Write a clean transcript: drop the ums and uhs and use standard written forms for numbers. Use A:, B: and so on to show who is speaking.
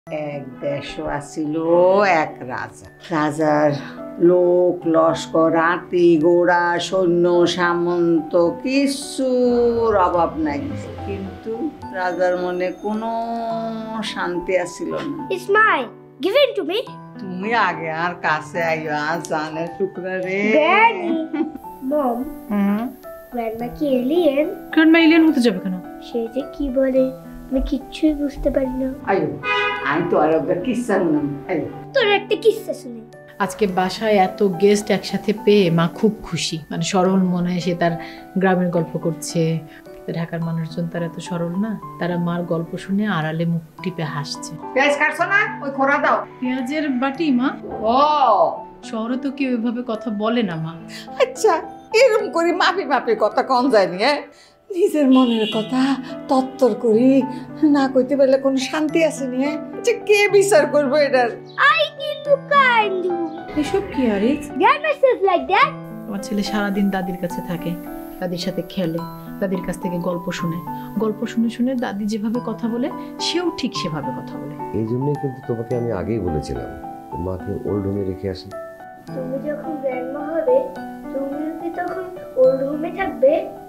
A: এক দেশ আসিল এক রাজা। রাজার লোক লস্কর হাতি ঘোড়া সৈন্য সামন্ত কিছুর অভাব নাই, কিন্তু রাজার মনে কোনো শান্তি আসিল না।
B: Ismail, give it to me.
A: তুমি আগে আর কাছে আইও, আর জানের টুকরা রে।
B: Granny, Mom, গ্র্যান্ডমা কি এলিয়েন?
C: গ্র্যান্ডমা এলিয়েন হতে যাবে কেন?
B: সে যে কি বলে আমি কিচ্ছুই বুঝতে পারি না।
A: আইও, আমি তো আর একটা কিস্সা শুনাম। আইও,
B: তোর একটা কিস্সা শুনি।
C: আজকে বাসায় এত গেস্ট একসাথে পেয়ে মা খুব খুশি, মানে সরল মনে সে তার গ্রামের গল্প করছে। ঢাকার মানুষজন তারা এত সরল না, তারা মার গল্প শুনে আড়ালে মুখ টিপে হাসছে।
A: পেঁয়াজ কাটছো না? ওই খোরা দাও।
C: পেঁয়াজের বাটি মা?
A: ও
C: শহরে তো কেউ এভাবে কথা বলে না মা।
A: আচ্ছা, এরকম করি মাপি মাপি কথা কম যায়নি। নিজের মনের কথা তত্তর করি না কইতে পারলে কোনো শান্তি আছে নি? যে কে বিচার করবো এটার?
B: I need to kind you.
C: এসব কি Ariz?
B: Grandma says like that.
C: আমার ছেলে সারাদিন দাদির কাছে থাকে, দাদির সাথে খেলে, দাদির কাছ থেকে গল্প শুনে, গল্প শুনে শুনে দাদি যেভাবে কথা বলে সেও ঠিক সেভাবে কথা বলে।
D: এই জন্যই কিন্তু তোমাকে আমি আগেই বলেছিলাম মাকে ওল্ড হোমে রেখে আসি।
B: তুমি যখন গ্র্যান্ডমা হবে তুমিও কি তখন ওল্ড হোমে থাকবে?